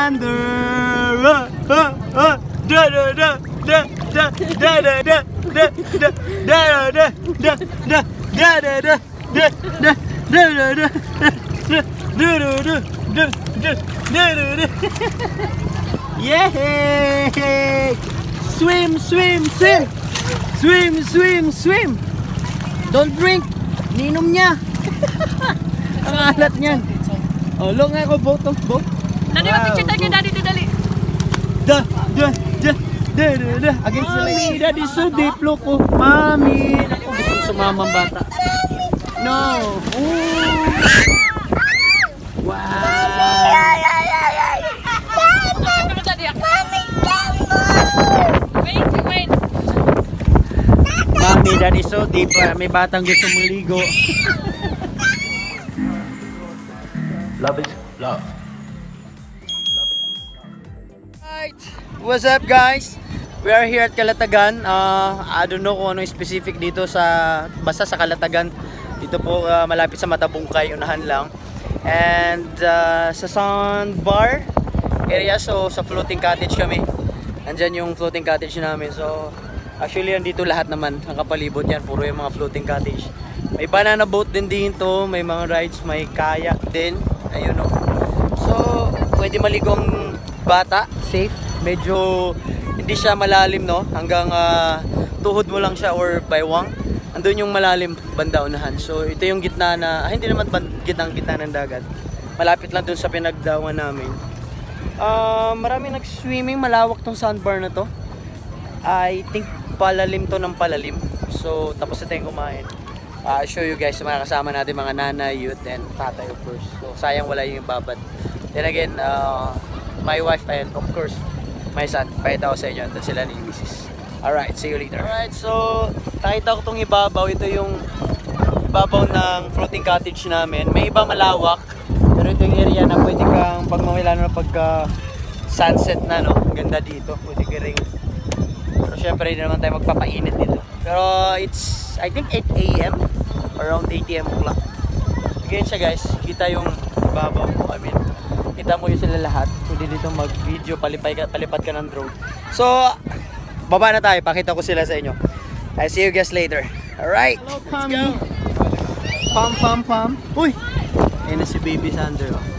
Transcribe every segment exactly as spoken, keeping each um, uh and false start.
Sander. Da da da da da da da da da da da da da da da da da da da da. Yay! Swim, swim, swim! Swim, swim, swim! Don't drink! Ninom niya! Ang alat niyan! Oh, long nga ako, boat of boat! Daddy, mapicture tayo kay Daddy, dali! Da, da, da, da, da, da! Against the light! Daddy, so deep, loko! Mami! Ako gusto sumamang bata! No! Ooh. Wow! Mami, Daddy, so deep. May batang gusto maligo. Love is love. Right. What's up, guys? We are here at Calatagan. Uh, I don't know kung ano specific dito sa basta sa Calatagan. Dito po uh, malapit sa Matabungkay, unahan lang. And uh, sa sandbar area, so sa floating cottage kami. Andyan yung floating cottage namin. So actually andito lahat naman, ang kapalibot yan, puro yung mga floating cottage. May banana boat din dito, may mga rides, may kayak din. Ayun o. So pwede maligong bata, safe. Medyo hindi siya malalim, no, hanggang uh, tuhod mo lang siya or baywang. Andun yung malalim banda unahan. So ito yung gitna na, ah, hindi naman gitnang gitna ng dagat. Malapit lang dun sa pinagdawan namin. Uh, marami nag-swimming, malawak tong sandbar na to. I think palalim to ng palalim. So tapos na tayong kumain. I'll uh, show you guys mga kasama natin, mga nanay, youth, and tatay of course. So sayang wala yung babad. Then again, uh, my wife and of course my son. Pakita ko sa inyo. Doon sila ni Missus Alright, see you later. Alright, so nakita ko itong ibabaw. Ito yung ibabaw ng floating cottage namin. May iba malawak. Pero ito yung area na pwede kang pagmamila na pagka sunset na, no? Ganda dito. Pwede ka rin. Pero syempre hindi naman tayo magpapainit dito. Pero it's I think eight A M around eight A M o'clock. Ganyan siya, guys. Kita yung ibabaw mo. I mean, kita mo yung sila lahat. Pwede dito mag video, palipay ka, palipat ka ng drone. So baba na tayo, pakita ko sila sa inyo. I'll see you guys later. Alright, let's go. Pam pam pam. Uy! Ayan na si Baby Sander. Oh.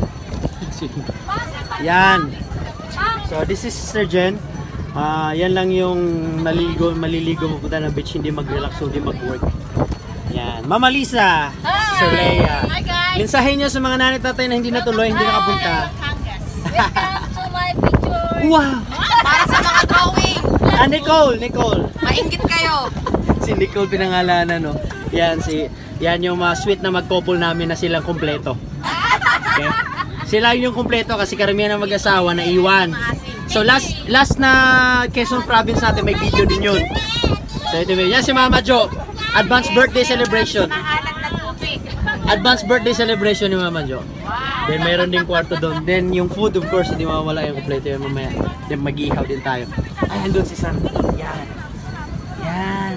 Yan. So this is Sister Jen. Uh, yan lang yung naligo, maliligo mapunta ng beach, hindi mag-relax, hindi mag-work. Yan. Mama Lisa. Sir Leia. Hi guys. Mensahe niya sa mga nanay tatay na hindi natuloy, hindi nakapunta. Welcome to my picture. Wow! Para sa mga drawing. Ah, Nicole, Nicole. Maingit kayo. Si Nicole pinangalanan, no? Yan, si, yan yung mga sweet na mag-couple namin na silang kumpleto. Okay? Sila yung kumpleto kasi karamihan ng mag-asawa na iwan. So last last na Quezon Province natin, may video din yun. So ito yan si Mama Jo. Advance birthday celebration. Advance birthday celebration ni Mama Jo. Then mayroon din kwarto doon. Then yung food of course, hindi mawawala yung kumpleto yung mamaya. Then mag-ihaw din tayo. Ay, andun si Sander. Yan. Yan.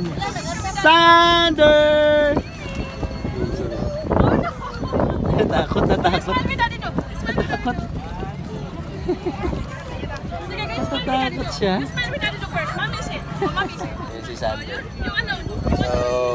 Sander! Natakot, natakot. Natakot. Natatakot siya. Yan si Sander. So,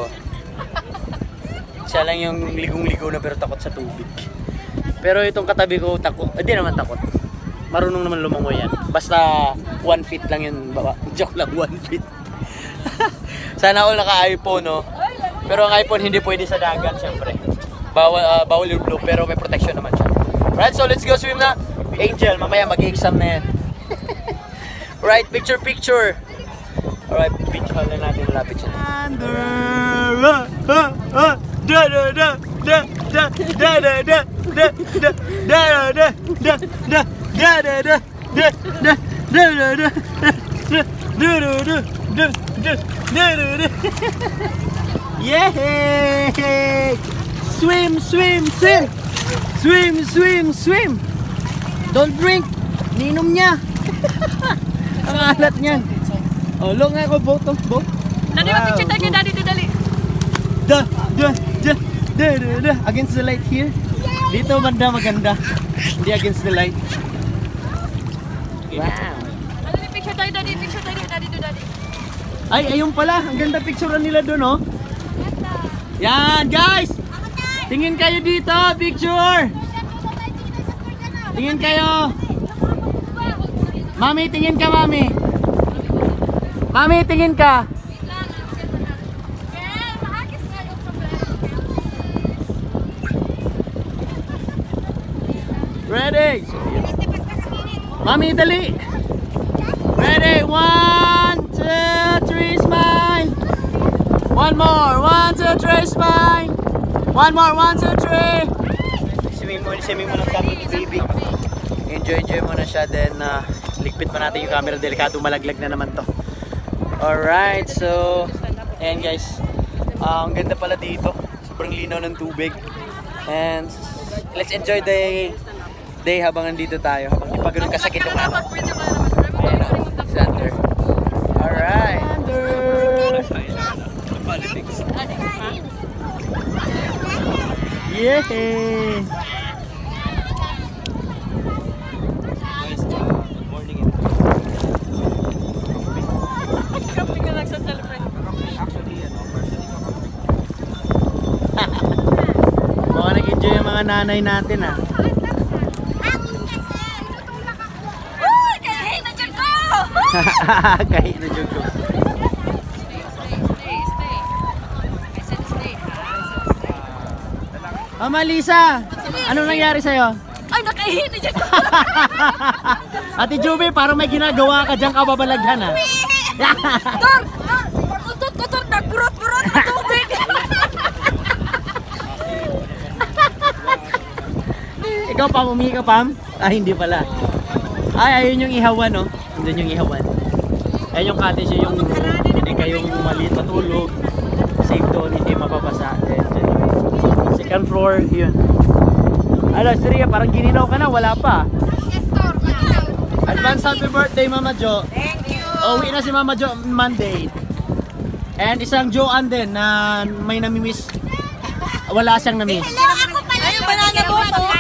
siya lang yung ligong-ligo na pero takot sa tubig. Pero itong katabi ko, takot. Hindi naman takot. Marunong naman lumangoy yan. Basta one feet lang yun baba. Joke lang, one feet. Sana all naka-iPhone, no? Pero ang iPhone hindi pwede sa dagat, syempre. Bawal, uh, bawal yung blue, pero may protection naman siya. Right, so let's go swim na. Angel, mamaya mag-exam na yan. Right, picture, picture. Alright, beach hall na natin, malapit siya. Da da da da da da da da da da da da da da da da da da da Yay! Swim, swim, swim! Swim, swim, swim! Don't drink! Ninom niya! Ang alat niyan! Oh, long nga ako, boat of boat! Daddy, mapicture tayo kay Daddy, dali! Da, da, da, da, da, da! Against the light here! Dito banda maganda! Hindi against the light! Wow. Daddy, picture tayo, daddy. Picture tayo, daddy, do daddy. Ay, ayun pala. Ang ganda picturean nila doon, oh. Yan, guys. Tingin kayo dito. Picture. Tingin kayo. Mami, tingin ka, mami. Mami, tingin ka. Ready? Mami, dali. Ready? One, two, three, smile. One more. One, two, three, smile. One more. One, two, three. Swimming mo, swimming mo ng kami, baby. Enjoy, enjoy mo na siya. Then, uh, ligpit pa natin yung camera. Delikado, malaglag na naman to. Alright, so, ayan guys. Uh, ang ganda pala dito. Sobrang linaw ng tubig. And, let's enjoy the day habang nandito tayo. Habang di pa ganun kasakit yung ano. Ayan o, Sander. Alright. Yay! Mukhang nag-enjoy yung mga nanay natin ah. Uy! Kahit na dyan ko! Kahit na dyan ko. Stay, stay. I said stay. Mama Lisa! Anong nangyari sa'yo? Ay, nakahihin na dyan ko! Ate Juby, parang may ginagawa ka dyan kababalaghan ah. Tor! Utot ko, Tor! Nagburot-burot ang tubig! Ikaw Pam, umihi ka Pam? Ah, hindi pala. Ay, ayun yung ihawan no? Andun yung ihawan. Ayun yung cottage, yung hindi kayong maliit matulog. Safe doon, hindi mapapasa. Then, dyan. Second floor, yun. Alo, Syria, parang gininaw ka na, wala pa. Advance happy birthday Mama Jo. Thank you! Uwi na si Mama Jo Monday. And isang Joanne din na may namimiss. Wala siyang namiss. Hello, ako pala yung banana boat, oh!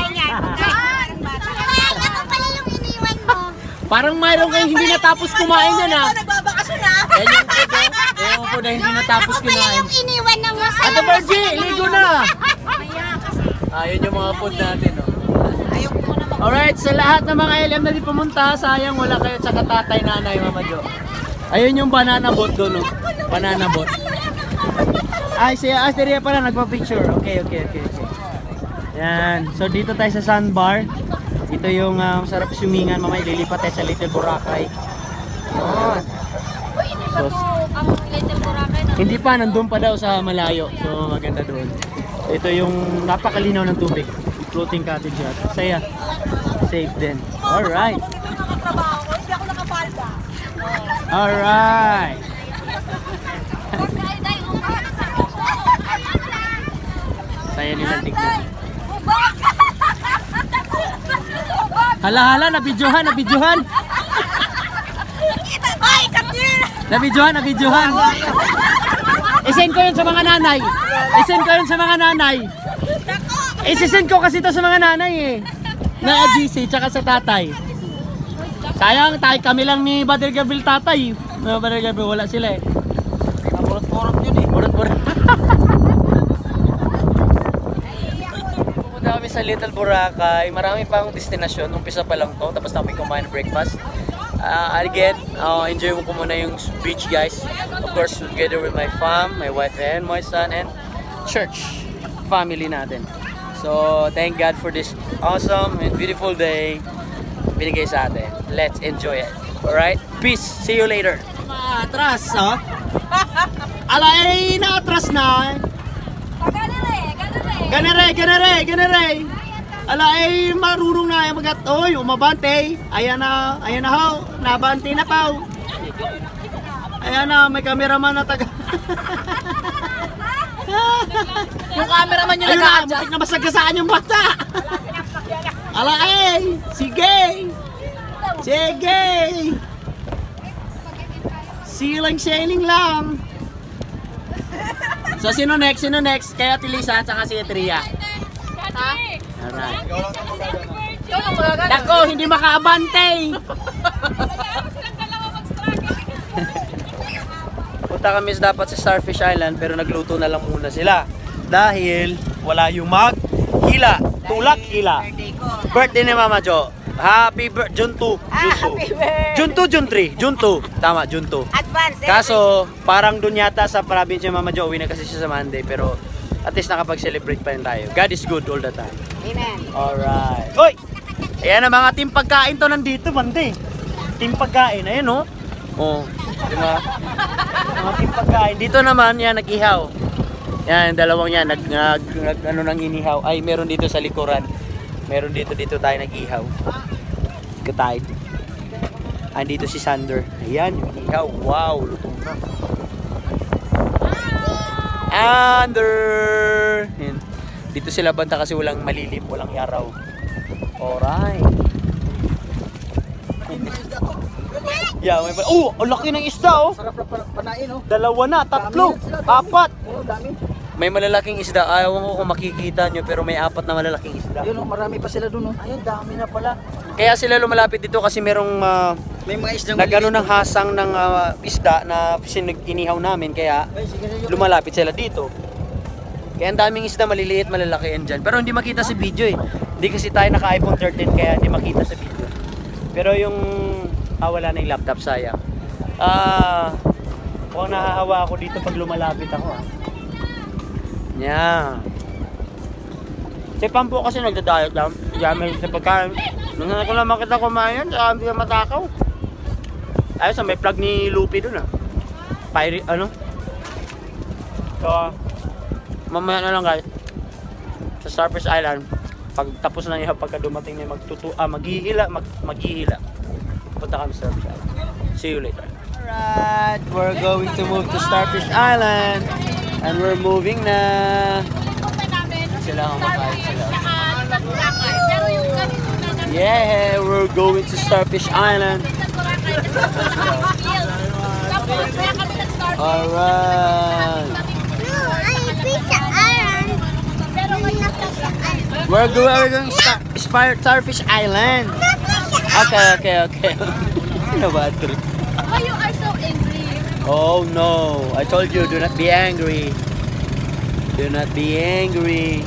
Ako pala yung iniwan mo. Parang mayroon kayong hindi natapos kumain yan ah. Nagbabakasyon na! Yan yung food eh. Yan yung food na hindi natapos Ako pala kumain. yung iniwan ng masaya. Ate Virgie, ligo na! Maya kasi. Ah, yun yung mga food natin oh. Alright, sa lahat ng mga L M na di pumunta, sayang wala kayo tsaka tatay, nanay, Mama Jo. Ayun yung banana boat doon oh. Banana boat. Ay, si Asteria pala nagpa-picture. Okay, okay, okay, okay. Yan. So dito tayo sa sandbar. Ito yung uh, sarap swimingan. Mamaya lilipat tayo sa Little Boracay. Yan. So, Ang Little Boracay na. hindi pa, nandun pa daw sa malayo. So maganda doon. Ito yung napakalinaw ng tubig. Floating cottage at saya. Safe din. Alright. Hindi ako nakapalda. Alright. Saya nilang tignan. Hala-hala, nabidyohan, nabidyohan. Ay, kapir! Nabidyohan, nabidyohan. Isend ko yun sa mga nanay. Isend ko yun sa mga nanay. Isend ko kasi ito sa mga nanay eh. Na G C, tsaka sa tatay. Sayang, tayo kami lang ni Brother Gabriel tatay. No, Brother Gabriel, wala sila eh. Burot-burot yun eh. Burot-burot. Pupunta kami sa Little Boracay. Marami pang destinasyon. Umpisa pa lang to. Tapos na kami kumain ng breakfast. Uh, again, uh, enjoy mo ko muna yung beach guys. Of course, together with my fam, my wife and my son and church family natin. So, thank God for this awesome and beautiful day binigay sa atin. Let's enjoy it. Alright? Peace. See you later. Atras, oh. Alay, na-atras na. Ganere, ganere. Ganere, ganere, ganere. Alay, marunong na yung magat. Oy, umabante. Ayan na, ayan na ho. Nabante na pa. Ayan na, may cameraman na taga. Yung cameraman yung Ayun na, nag-a-adjust. muntik na masagasaan yung bata. Alay, sige. Sige. Siling-siling lang. So, sino next? Sino next? Kaya Tilisa at saka si Tria. Ha? Alright. Ikaw lang magagana. Nako, hindi makaabante. Punta kami dapat sa Starfish Island pero nagluto na lang muna sila. Dahil wala yung maghila. Tulak hila. Birthday ni Mama Jo. Happy birthday. June two. June two. June two, June three. June two. Tama, June two. Advance. Kaso, parang dun yata sa province ni Mama Jo, uwi na kasi siya sa Monday. Pero at least nakapag-celebrate pa rin tayo. God is good all the time. Amen. Alright. Hoy! Ayan ang mga team pagkain to nandito, bande. Team pagkain, ayan o. Oh. Diba? Mga team pagkain. Dito naman, yan, nag-ihaw. Yan, dalawang yan, nag, nag, nag ano nang inihaw. Ay, meron dito sa likuran. Meron dito, dito tayo nag-ihaw. Katay. Andito si Sander. Ayan, yung inihaw. Wow, lutong na. Under. Yan. Dito sila banta kasi walang malilim, walang araw. Alright. Yeah, may oh, ang laki ng isda oh. Sarap na panain oh. Dalawa na, tatlo, apat. Oh, dami. May malalaking isda. Ayaw ko kung makikita nyo pero may apat na malalaking isda. Yun oh, marami pa sila dun oh. Ayun, dami na pala. Kaya sila lumalapit dito kasi merong uh, May mga isdang nagano ng hasang ng uh, isda na sininihaw namin kaya lumalapit sila dito. Kaya ang daming isda maliliit, malalaki yan dyan. Pero hindi makita sa video eh. Hindi kasi tayo naka iPhone thirteen kaya hindi makita sa video. Pero yung ah, wala na yung laptop, sayang. Ah, mukhang nahahawa ako dito pag lumalapit ako ah. Yeah. Si Pampo kasi nagda-diet lang. Gamit sa pagkain. Nung ko lang makita kumain, saka hindi na matakaw. Ayos, may plug ni Lupi dun ah. Pirate, ano? So, mamaya na lang guys. Sa Starfish Island, pag tapos na niya, pagka dumating niya, magtutu, ah, maghihila, mag, maghihila. Punta kami sa Starfish Island. See you later. Alright, we're going to move to Starfish Island. And we're moving na. Sila kumakain sila. Yeah, we're going to Starfish Island. Alright. We're going, we're going to Star, Starfish Island. Okay, okay, okay. Ano ba ito? Why you are so angry? Oh no, I told you, do not be angry. Do not be angry.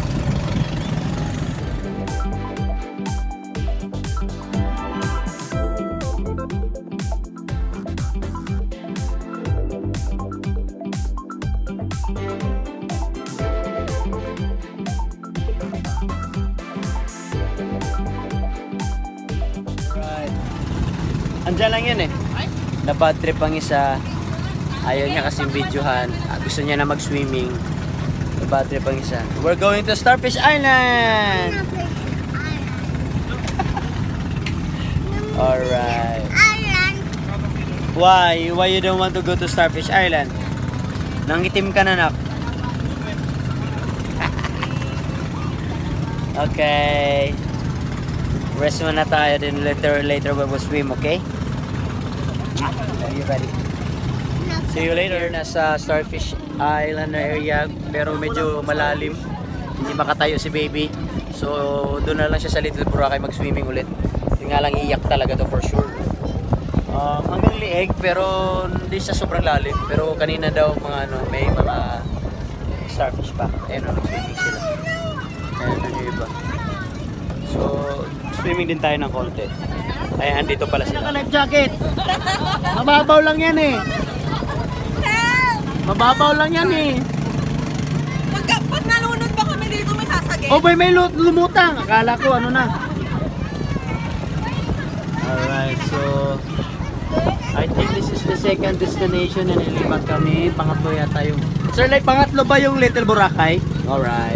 Right. Andiyan lang yun eh. Na-bad trip ang isa. Ayaw niya kasing videohan. Gusto niya na mag-swimming. Na-bad trip ang isa. We're going to Starfish Island! Alright. Why? Why you don't want to go to Starfish Island? Nangitim ka na, nak. Okay. Rest muna tayo. Then later, later we will swim, okay? Are you ready? See you later. Nasa Starfish Island area pero medyo malalim. Hindi makatayo si baby. So doon na lang siya sa Little Boracay mag-swimming ulit. Yung nga lang iyak talaga to for sure. Um, hanggang lieg pero hindi siya sobrang lalim. Pero kanina daw mga ano, may mga starfish pa. Ayun, nag-swimming sila. Ayun, ano yung iba. So swimming din tayo ng konti. Ayan, dito pala sila. Life jacket! Mababaw lang yan eh. Mababaw lang yan eh. Pag, pag nalunod ba kami dito may sasagay? Oh boy, may lumutang. Akala ko ano na. Alright, so I think this is the second destination na nilipat kami. Pangatlo yata yung... Sir, like pangatlo ba yung Little Boracay? Alright.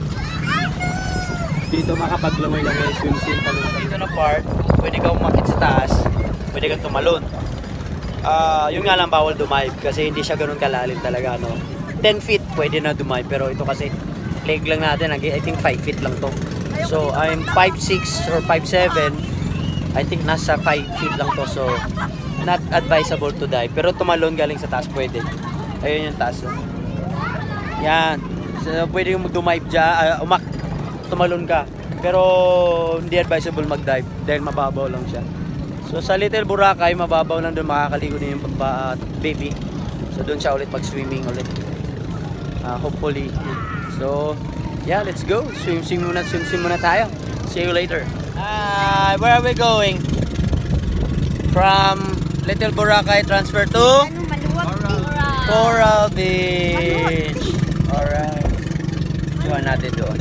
Dito makapaglaway-laway swimsuit talon. Dito na part, pwede kang umakit sa taas, pwede kang tumalon. Ah, uh, yun nga lang bawal dumive kasi hindi siya ganoon kalalim talaga, no. ten feet pwede na dumive pero ito kasi leg lang natin, I think five feet lang to. So I'm five six or five seven. I think nasa five feet lang to, so not advisable to dive. Pero tumalon galing sa taas pwede. Ayun yung taas. No? Yan. So pwede yung mag-dumive dyan, uh, umak tumalon ka. Pero hindi advisable mag-dive dahil mababaw lang siya. So sa Little Boracay, mababaw lang doon, makakaligo din yung pagba, uh, baby. So doon siya ulit mag-swimming ulit. Uh, hopefully. So yeah, let's go. Swim swim muna, swim swim muna tayo. See you later. Uh, where are we going? From Little Boracay transfer to Ano, maluwag. Coral Beach. Alright. Iwan natin doon.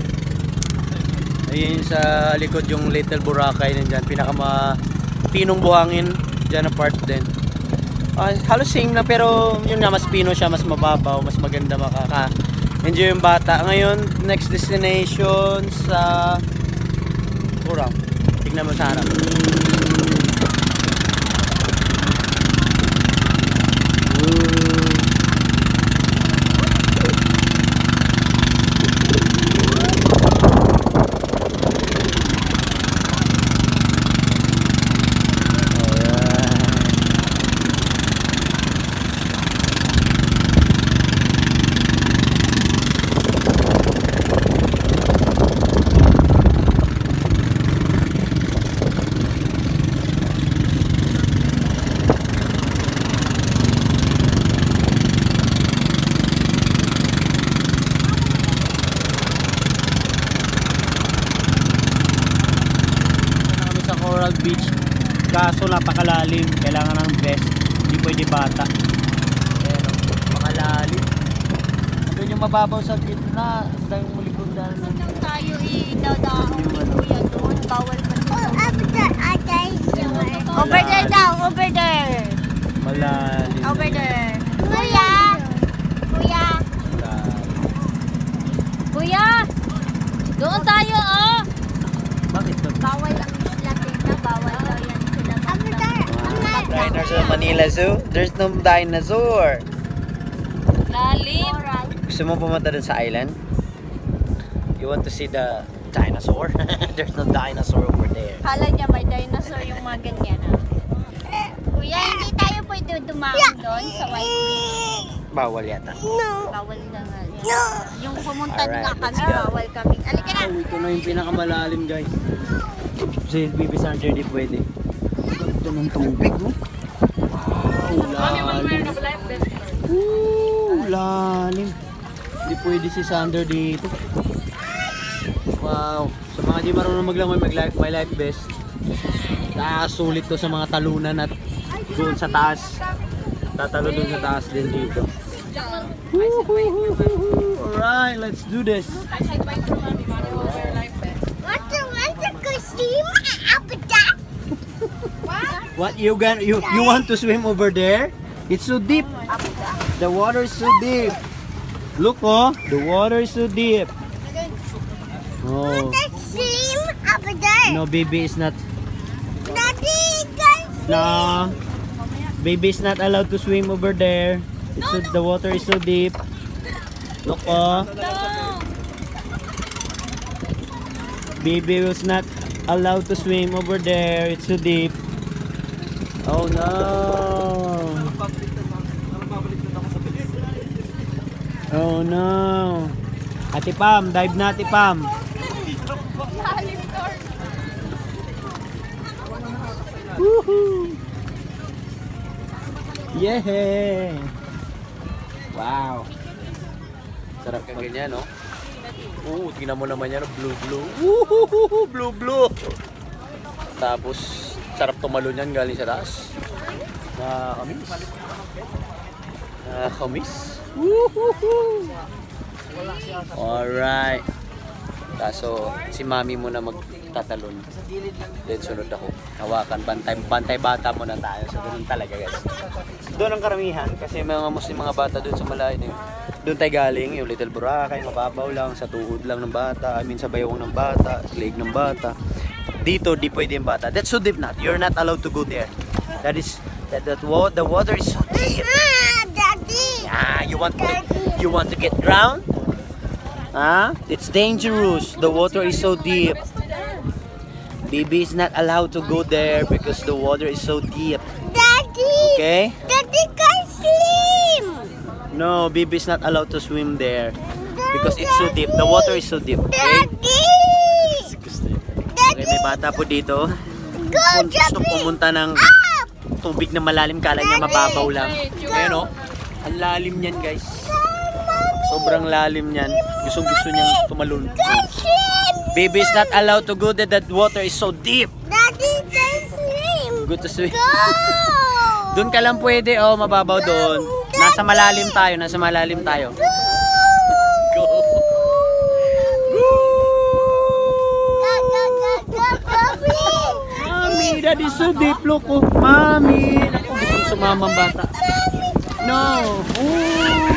Ayun sa likod yung Little Boracay nandyan. Pinakama pinong buhangin. Dyan na part din. Uh, halos same na pero yun nga, mas pino siya, mas mababaw, mas maganda makaka-enjoy yung bata. Ngayon, next destination sa Coral. Tignan mo sa harap. Coral Beach, kaso napakalalim, kailangan ng vest, hindi pwede bata. Ayan o, napakalalim. Doon yung mababaw sa gitna, sa yung likod na Nang tayo i-dadaan ni Kuya doon, bawal pa doon. Over there daw, over there. malalim. Over there. Kuya! Kuya! Malalim. Kuya! Doon tayo, oh! Bakit to? Bawal ang Latin na, bawal daw yan sila. Over there. Dinosaur sa Manila Zoo? There's no dinosaur. Lalim. Gusto mo pumunta dun sa island? You want to see the dinosaur? There's no dinosaur over there. Kala niya may dinosaur yung mga ganyan. ah. Kuya, hindi tayo pwede dumaan doon sa White Beach. Bawal yata. Bawal na nga. yan. Yung pumunta Alright, nga kami, let's go. bawal kami. Alika na. Oh, ito na yung pinakamalalim, guys. Si Baby Sander di pwede. Ito ng tubig, oh. Wow, lalim. Ooh, lalim. Hindi pwede si Sander dito. Wow. Sa mga di marunong maglangoy, mag life, may life vest. Nakakasulit to sa mga talunan at doon sa taas. Tatalo doon sa taas din dito. Alright, let's do this. What you gonna you you want to swim over there? It's so deep. The water is so deep. Look, oh, the water is so deep. Oh. No, baby is not. No, baby is not allowed to swim over there. It's so, the water is so deep. Look, oh. Baby was not allowed to swim over there. It's so deep. Oh no. Oh no. Ate Pam, dive na Ate Pam. Woohoo! Yeah! Wow! Sarap kang ganyan, no? Oo, tingnan mo naman yan, blue blue. Woohoo! Blue blue! Tapos, sarap tumalon yan galing sa taas. Nakakamis. Nakakamis. Woohoo! Alright. Kaso, si mami mo na magtatalon. Then sunod ako. Hawakan, bantay, bantay bata mo na tayo. So, ganun talaga, guys. Doon ang karamihan. Kasi mga Muslim mga bata doon sa malayo. Doon tayo galing. Yung Little Boracay, mababaw lang. Sa tuhod lang ng bata. I mean, sa bayong ng bata. Leg ng bata. Dito, di pwede yung bata. That's so deep not. You're not allowed to go there. That is, that, that the water is so deep. Yeah, you want to, you want to get drowned? Huh? It's dangerous. The water is so deep. Baby is not allowed to go there because the water is so deep. Daddy! Okay? Daddy can swim! No, baby is not allowed to swim there because it's so deep. The water is so deep. Okay? Daddy! bata po dito. Kung gusto pumunta ng tubig na malalim, kala niya mababaw lang. Ayan o, ang lalim niyan guys. Sobrang lalim niyan. Gusto gusto niyang tumalon. Baby is not allowed to go there. That water is so deep. Daddy, they swim. Good to swim. Go! Doon ka lang pwede, oh, mababaw doon. Nasa malalim tayo, nasa malalim tayo. Go! Mami, that is so deep, look, oh. Mami, naku, gusto sumamang bata. No! Ooh.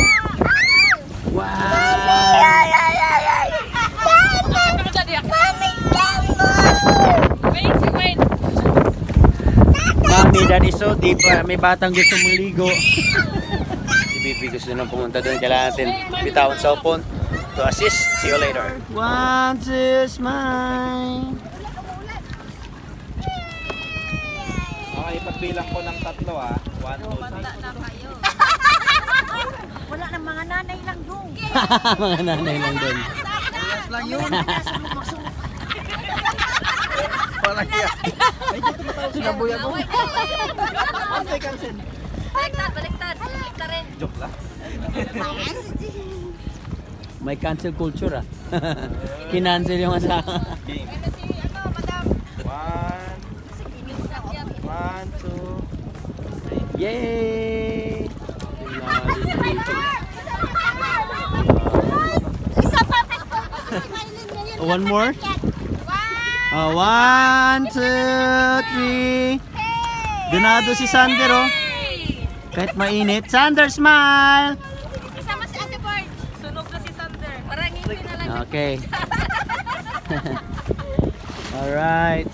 Wow! Mami, that is so deep. Uh, may batang gusto maligo. Si Bibi gusto nang pumunta doon. Kailangan natin bitawan sa upon to assist. See you later. One, two, smile. Okay, pagbilang ko ng tatlo ah. One, two, three. Wala na mga nanay lang doon. Mga nanay lang doon. Yes lang yun. Walang yan. Sinabuyan mo. Antay cancel. Baliktad, baliktad. Baliktad rin. Joke lang. May cancel culture ah. Kinancel yung asawa. Game. One. One, two. Yay! One more? Uh, one, two, three. Donado si Sander, oh. Kahit mainit. Sander, smile! Isama si Ate Bart. Sunog na si Sander. Parang ngipin na lang. Okay. Alright.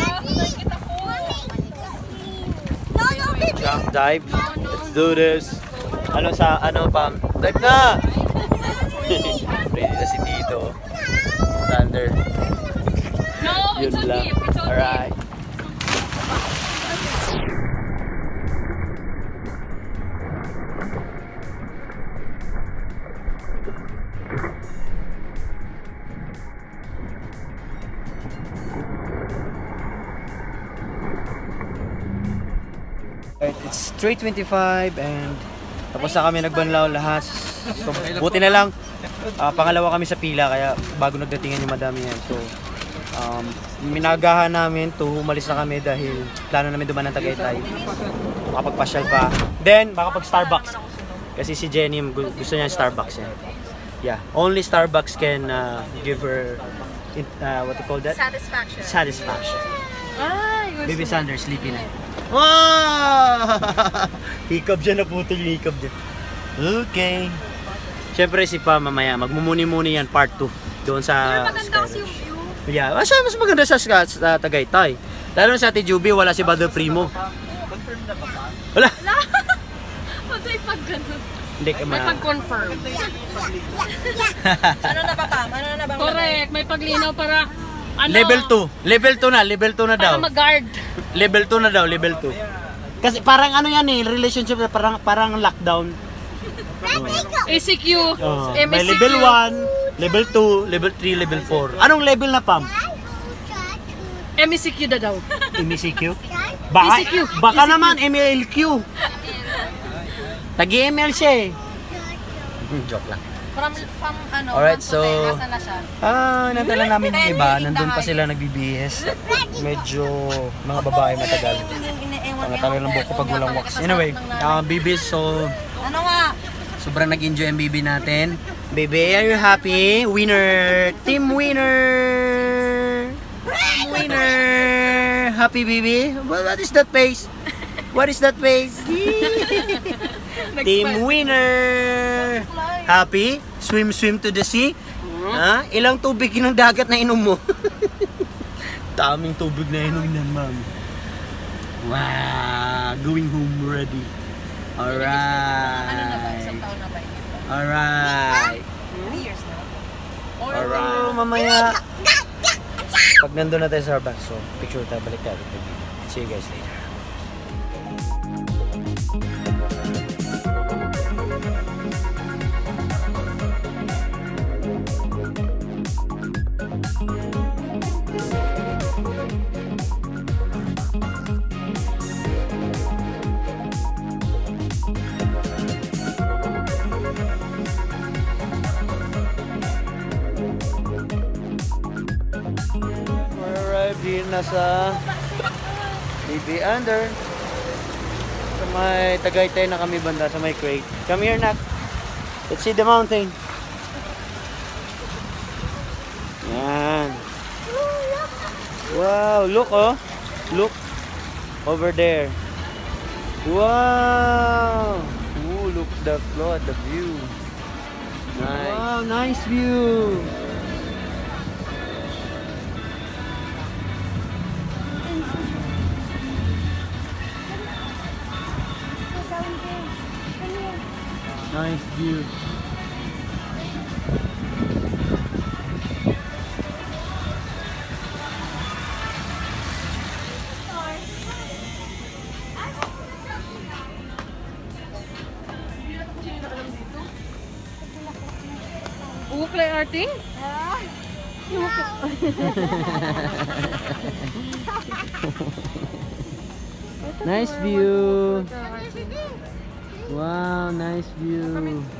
No, no, baby. Jump dive. Let's do this. Ano sa, ano Pam? Dive na! Ready na si Tito. Sander. No, Yun it's lang. okay. It's okay. Alright. It's three twenty-five and tapos na kami nagbanlaw lahat. So, buti na lang ah, pangalawa kami sa pila kaya bago nagdatingan yung madami yan. So, um, minagahan namin to umalis na kami dahil plano namin duman ng Tagaytay. Makapagpasyal pa. Then, makapag Starbucks. Kasi si Jenny gu- gusto niya Starbucks yan. Yeah, only Starbucks can uh, give her uh, what you call that? Satisfaction. Satisfaction. Ay, Baby Sander, sleepy na. Wow! Hiccup dyan na puto yung hiccup dyan. Okay. Siyempre si Pa mamaya, magmumuni-muni yan part two. Doon sa... maganda kasi yung view. Yeah, mas, mas maganda sa, sa, sa Tagaytay. Lalo na sa Ate Juby, wala si Brother Primo. Wala. Patay pag ganun. Hindi ka May ma... pag-confirm. Ano na ba, Pam? Ano na bang Correct. May paglinaw para ano? Level two. Level two na, level two na daw. Para mag-guard. Level two na daw, level two. Kasi parang ano yan eh, relationship na parang, parang lockdown. A C Q. Oh, M may S C Q. level one, level two, level three, level four. Anong level na Pam? M S C Q na daw. M E C Q? Baka, E C Q. baka naman M L Q. Tagi-M L siya eh. Joke lang. From, from ano, Alright, one to so- ten, nasa na siya? Ah, nantala namin yung iba. Nandun pa sila nagbi-B S. Medyo mga babae matagal. Mga tagal ng buko pag walang wax. Anyway, uh, B B, so Ano nga? sobrang nag-enjoy ang B B natin. Baby, are you happy? Winner! Team winner! Winner! Happy, baby? Well, what is that face? What is that face? Team winner! Happy? Swim, swim to the sea? Ha? Ilang tubig ng dagat na inom mo? Daming tubig na inom yan, ma'am. Wow! Going home ready. Alright. Ano na ba? Isang taon na ba? Alright. Three years na. Alright. Mamaya. Pag nandun na tayo sa Starbucks, so picture tayo, balik tayo. See you guys later. nasa Baby Under. Sa may Tagaytay na kami banda, sa may crate. Come here, Nak. Let's see the mountain. Yan. Wow, look oh. Look over there. Wow. Ooh, look the flow at the view. Nice. Wow, nice view. Nice view. Uklay arte? Nice view. Wow, nice view.